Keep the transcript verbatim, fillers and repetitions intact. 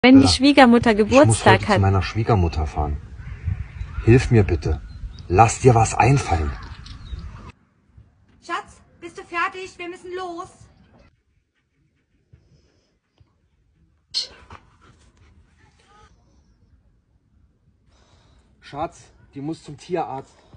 Wenn die Schwiegermutter Ich muss Geburtstag heute zu hat. meiner Schwiegermutter fahren. Hilf mir bitte. Lass dir was einfallen. Schatz, bist du fertig? Wir müssen los. Schatz, die muss zum Tierarzt.